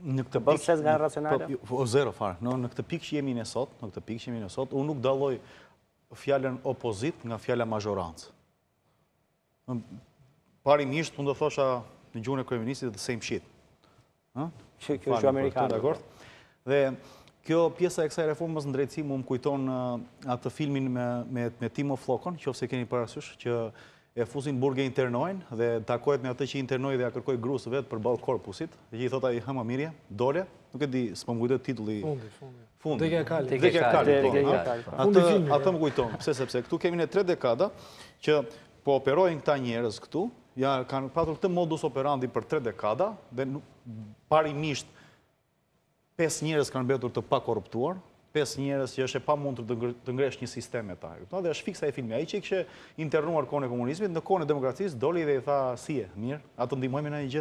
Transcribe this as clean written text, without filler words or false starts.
Në këtë Bën ses nga racionale? Zero fare. Në këtë pikë që jemi ne sot, unë nuk dalloj fjalën opozit nga fjala mazhorancë. Parimisht, unë do thosha në gjuhën e kryeministit the same shit. Që kjo është amerikanë. Dhe kjo pjesa e kësaj reformës në drejtësi më kujton atë filmin me Timo Flokon, qofse keni parasysh, që e fusin burge internojnë dhe takohet me atë që internojnë dhe ja kërkoj grusë vetë për balë korpusit, dhe që i thot ai hëma mirje, dole, nuk e di, s'po më kujtet titulli... Fundi. Dekja Kali. Atë më kujton, sepse këtu kemi në 3 dekada që po operojnë këta njerëz këtu, ja kanë patur këtë modus operandi për 3 dekada, dhe parimisht 5 njerëz kanë mbetur të pa korruptuar, 5 njerëz që është e pa mund të ngresh një sistem me ta. Dhe është fiksa e filmi. Ai që i kishe internuar kohën e komunizmit, në kohën e demokracisë, doli dhe i tha, si e, mirë, atë ndihmojmë në një gjë.